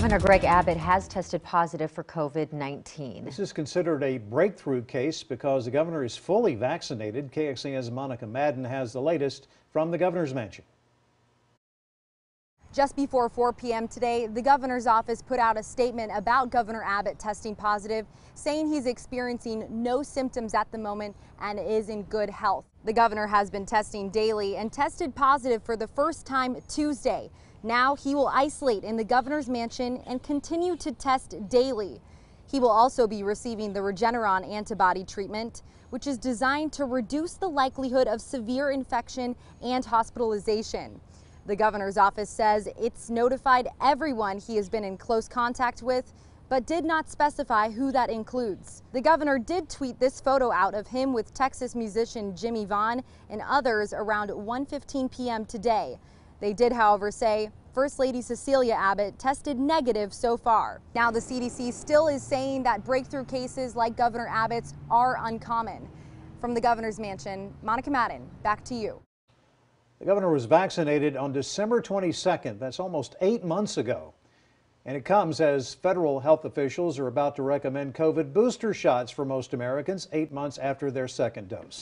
Governor Greg Abbott has tested positive for COVID-19. This is considered a breakthrough case because the governor is fully vaccinated. KXAN's Monica Madden has the latest from the governor's mansion. Just before 4 p.m. today, the governor's office put out a statement about Governor Abbott testing positive, saying he's experiencing no symptoms at the moment and is in good health. The governor has been testing daily and tested positive for the first time Tuesday. Now he will isolate in the governor's mansion and continue to test daily. He will also be receiving the Regeneron antibody treatment, which is designed to reduce the likelihood of severe infection and hospitalization. The governor's office says it's notified everyone he has been in close contact with, but did not specify who that includes. The governor did tweet this photo out of him with Texas musician Jimmy Vaughn and others around 1:15 p.m. today. They did, however, say First Lady Cecilia Abbott tested negative so far. Now the CDC still is saying that breakthrough cases like Governor Abbott's are uncommon. From the governor's mansion, Monica Madden, back to you. The governor was vaccinated on December 22nd. That's almost 8 months ago. And it comes as federal health officials are about to recommend COVID booster shots for most Americans 8 months after their second dose.